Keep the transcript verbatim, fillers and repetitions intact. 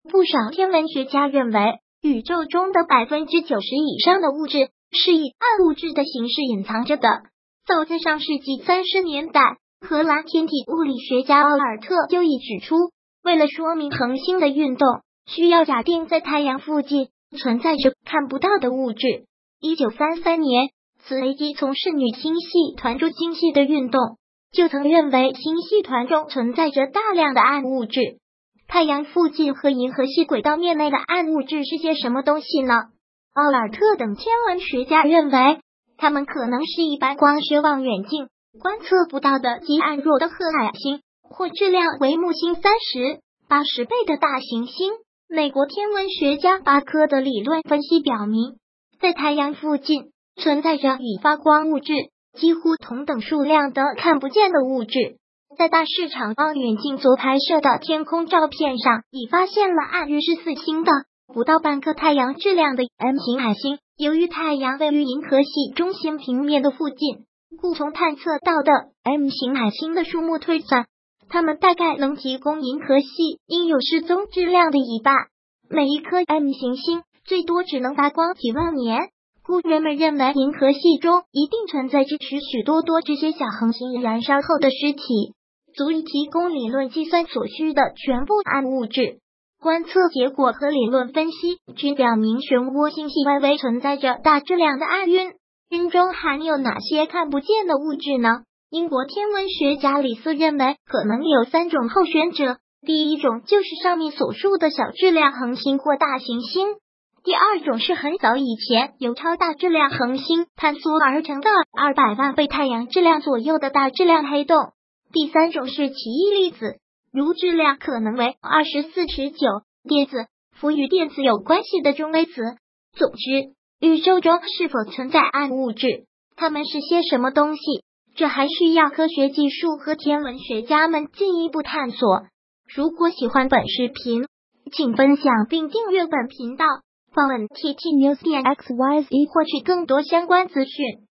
不少天文学家认为，宇宙中的 百分之九十 以上的物质是以暗物质的形式隐藏着的。早在上世纪三十年代，荷兰天体物理学家奥尔特就已指出，为了说明恒星的运动，需要假定在太阳附近存在着看不到的物质。一九三三年，茨雷基从事女星系团中星系的运动，就曾认为星系团中存在着大量的暗物质。太阳附近和银河系轨道面内的暗物质是些什么东西呢？奥尔特等天文学家认为，它们可能是一般光学望远镜观测不到的极暗弱的褐矮星，或质量为木星三十、八十倍的大行星。美国天文学家巴科的理论分析表明，在太阳附近存在着与发光物质几乎同等数量的看不见的物质。在大市场望远镜所拍摄的天空照片上，已发现了暗日是四星的不到半颗太阳质量的 M 型矮星。由于太阳位于银河系中心平面的附近，故从探测到的 M 型矮星的数目推算，它们大概能提供银河系应有失踪质量的一半。每一颗 M 型星最多只能发光几万年，故人们认为银河系中一定存在着许许多多这些小恒星燃烧后的尸体，足以提供理论计算所需的全部暗物质。观测结果和理论分析均表明，漩涡星系外围存在着大质量的暗晕，晕中含有哪些看不见的物质呢？英国天文学家李斯认为，可能有三种候选者。第一种就是上面所述的小质量恒星或大行星，第二种是很早以前由超大质量恒星坍缩而成的二百万倍太阳质量左右的大质量黑洞，第三种是奇异粒子，如质量可能为二十四乘九电子，氟与电子有关系的中微子。总之，宇宙中是否存在暗物质，它们是些什么东西，这还需要科学技术和天文学家们进一步探索。如果喜欢本视频，请分享并订阅本频道，访问 T T News 点 X Y Z 获取更多相关资讯。